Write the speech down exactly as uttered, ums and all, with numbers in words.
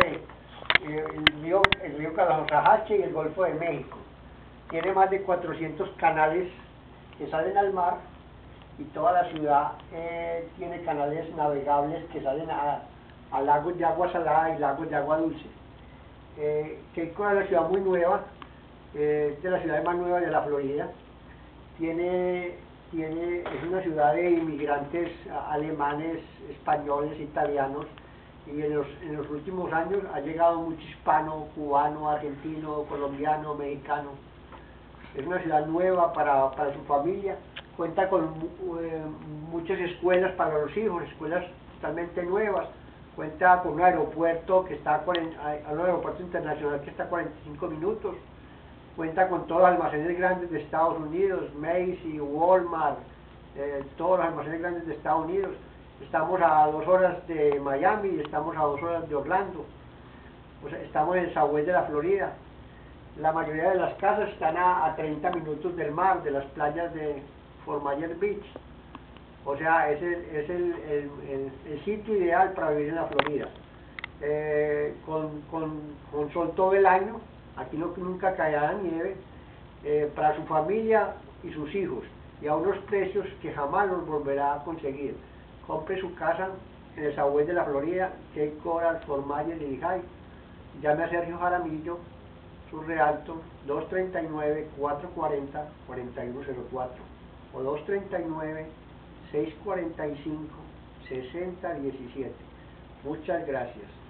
de eh, el río, el río Calahorrajache y el Golfo de México. Tiene más de cuatrocientos canales que salen al mar, y toda la ciudad eh, tiene canales navegables que salen a, a lagos de agua salada y lagos de agua dulce. Eh, Keiko es una ciudad muy nueva, eh, de las ciudades más nuevas de la Florida. Tiene, tiene, es una ciudad de inmigrantes alemanes, españoles, italianos, y en los, en los últimos años ha llegado mucho hispano, cubano, argentino, colombiano, mexicano. Es una ciudad nueva para, para su familia, cuenta con eh, muchas escuelas para los hijos, escuelas totalmente nuevas, cuenta con un aeropuerto que está a un aeropuerto internacional que está a cuarenta y cinco minutos, cuenta con todos los almacenes grandes de Estados Unidos, Macy's, Walmart, eh, todos los almacenes grandes de Estados Unidos. Estamos a dos horas de Miami y estamos a dos horas de Orlando. O sea, estamos en el Southwest de la Florida. La mayoría de las casas están a, a treinta minutos del mar, de las playas de Fort Myers Beach. O sea, es el, es el, el, el, el sitio ideal para vivir en la Florida. Eh, con, con, con sol todo el año, aquí no, nunca caerá nieve, eh, para su familia y sus hijos, y a unos precios que jamás los volverá a conseguir. Compre su casa en el Southwest de la Florida, Cape Coral, Fort Myers y Lehigh. Llame a Sergio Jaramillo, su realtor, dos tres nueve, cuatro cuatro cero, cuatro uno cero cuatro o dos tres nueve, seis cuatro cinco, seis cero uno siete. Muchas gracias.